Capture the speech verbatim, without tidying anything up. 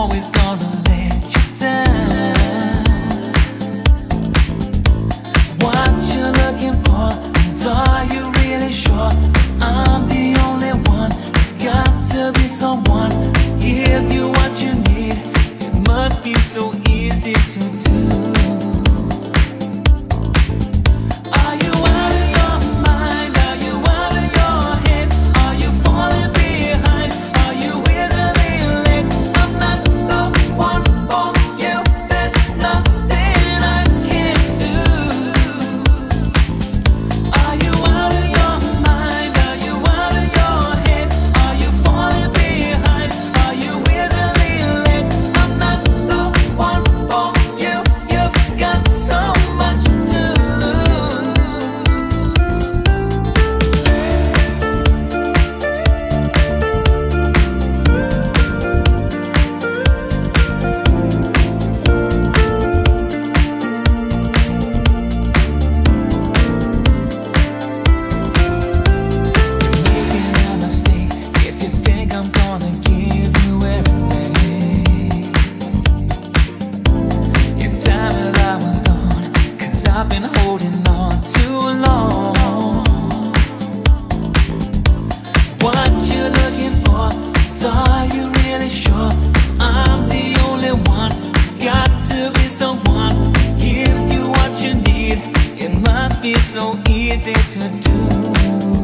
always gonna let you down. What you looking for? And are you really sure I'm the only one? There's got to be someone to give you what you need. It must be so easy to do. Are you out of your mind? Are you out of your head? Are you falling behind? Are you easily led? I'm not the one for you. There's nothing I can do. Are you out of your mind? Are you out of your head? Are you falling behind? Are you easily led? I'm not the one for you. You've got so much to lose. Making a mistake if you think I'm gonna give you everything. It's time that I was gone, 'cause I've been holding on too long. What you looking for? Are you really sure I'm the only one? There's got to be someone to give you what you need. It must be so easy to do.